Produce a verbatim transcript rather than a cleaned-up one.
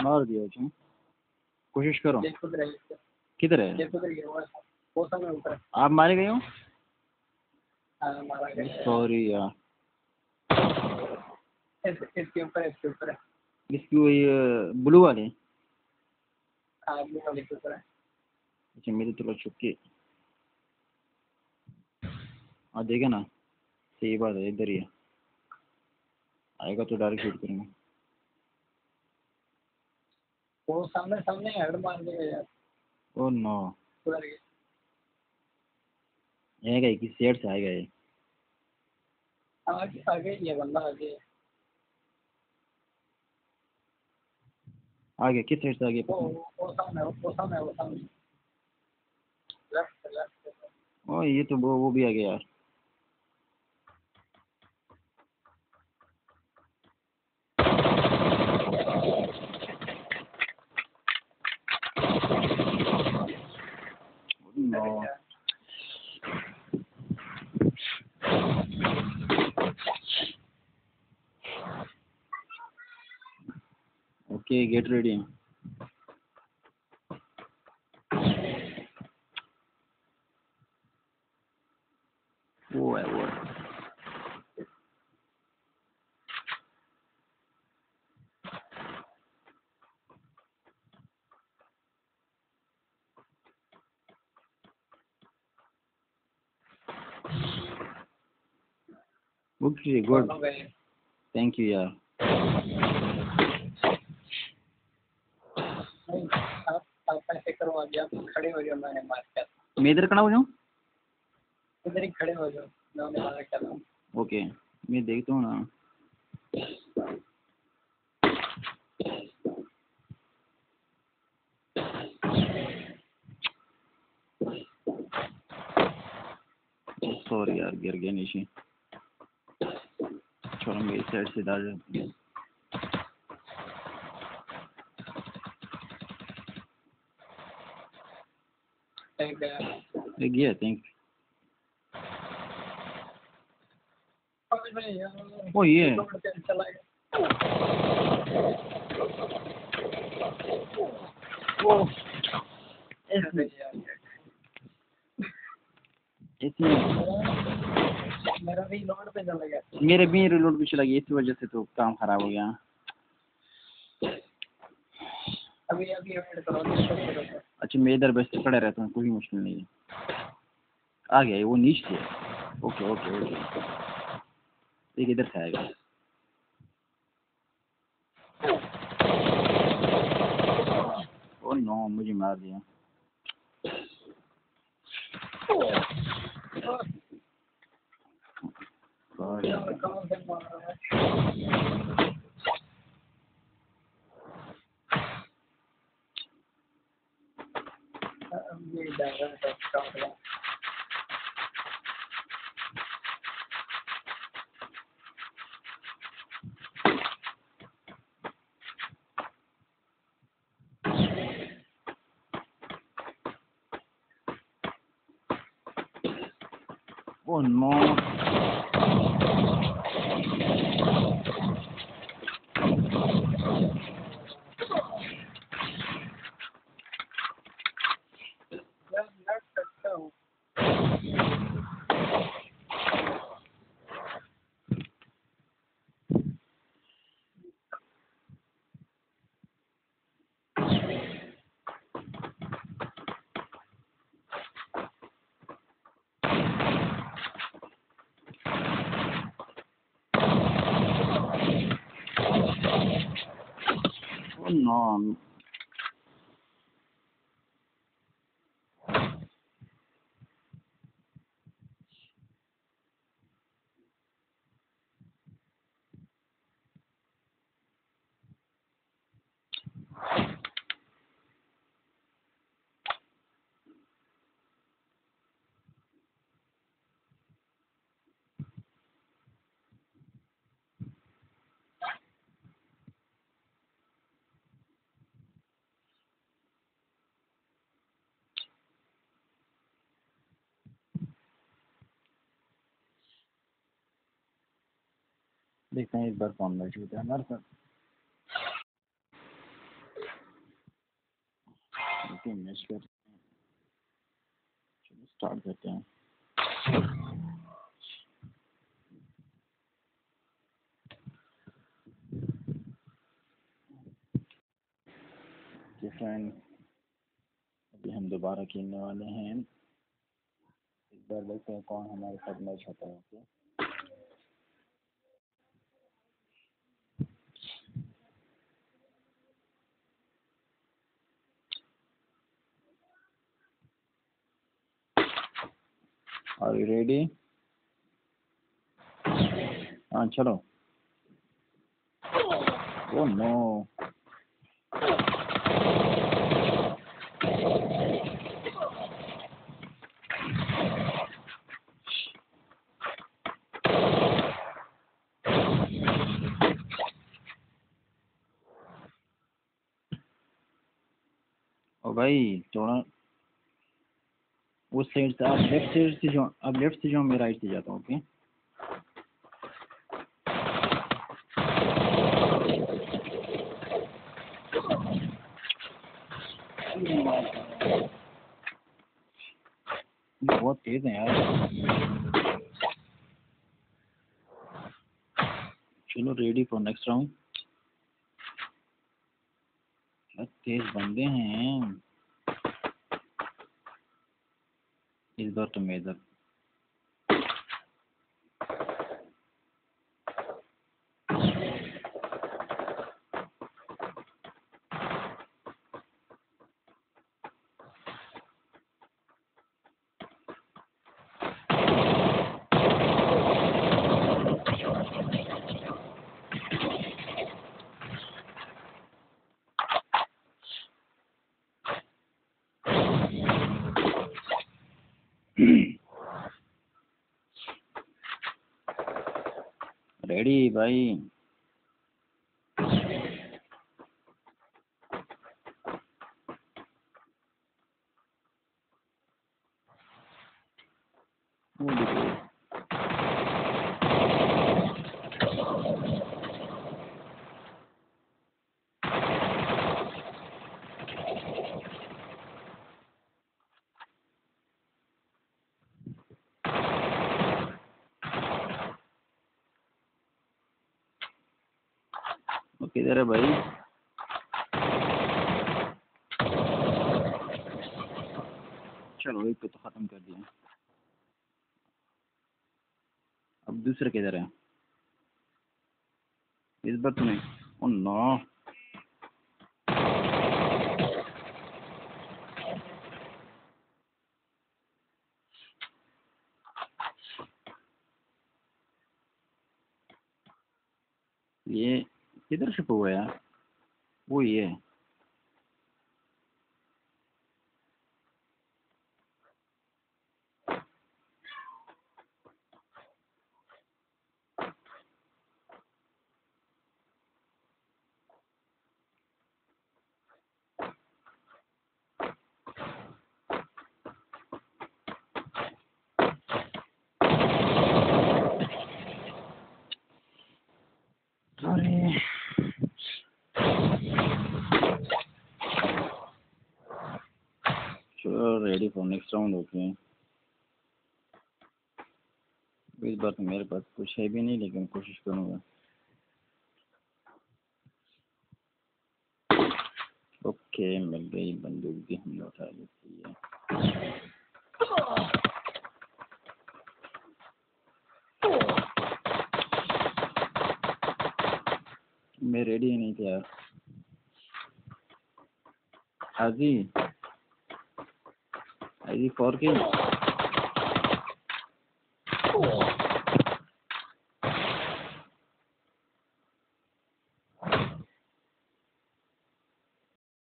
मार दिया जी। कोशिश करो। किधर है? आप मारे गए हो? सॉरी यार। इसके ऊपर इसके ऊपर है। इसकी वही ब्लू वाले? हाँ ब्लू वाले के ऊपर है। अच्छा मेरी तो चुपके। हाँ देखे ना, सही बात है, इधर ही है। आएगा तो डायरेक्ट शूट करेंगे। वो सामने सामने हेड मार देगा यार। Oh no. उधर ये आएगा किस साइड से आएगा ये? आगे आगे ये बंदा आगे। आगे किस साइड से आगे? वो वो सामने वो सामने वो सामने लेफ्ट लेफ्ट। ओह ये तो वो वो भी आ गया यार। नो। Okay get ready. वो है वो है। ओके गुड, थैंक यू यार। आप आप ऐसे करो, आगे आप खड़े हो जाओ, मैंने मार किया। मैं इधर खड़ा हो जाऊँ? इधर ही खड़े हो जाओ, मैंने मार किया। ओके मैं देखता हूँ ना। सॉरी यार गिर गया नीचे। छोड़ो मेरी साइड से डाल जाती है। एक गया थिंक। ओ ये ओ मेरा भी लोड पे चला गया। मेरे भी रिलोड भी चला गया, इस वजह से तो काम खराब हो गया। अभी अभी वेट करो। अच्छा मैं इधर बस खड़ा रहता हूँ, कोई मुश्किल नहीं है। आ गया वो नीचे। ओके ओके ओके एक इधर से आएगा। ओ नो मुझे मार दिया। ओ नो नो देखते हैं इस बार कौन मौजूद है हमारे साथ। टीम मैच कर, चलो स्टार्ट करते हैं। फ्रेंड अभी हम दोबारा खेलने वाले हैं। इस बार देखते हैं कौन हमारे साथ मैच होता है। Okay are you ready? हाँ चलो। ओह नो, ओ भाई थोड़ा उस साइड से, आप लेफ्ट साइड से जो, आप लेफ्ट से जो, मैं राइट से जाता हूँ। ओके बहुत तेज है यार। चलो रेडी फॉर नेक्स्ट राउंड। क्या तेज बंदे हैं इस बार तो। मैं इधर रेडी भाई। किधर है भाई? चलो एक को तो खत्म कर दिया। अब दूसरे किधर है? इस बार तो नहीं। ओ नो, ये किधर शिप हुआ यार? वो ये अरे चलो ready for next round. Okay इस बार तो मेरे पास कुछ है भी नहीं, लेकिन कोशिश करूँगा। ओके मिल गई बंदूक भी, हमने उठा लेती है। मैं रेडी ही नहीं था यार। हाजी हाजी फोर के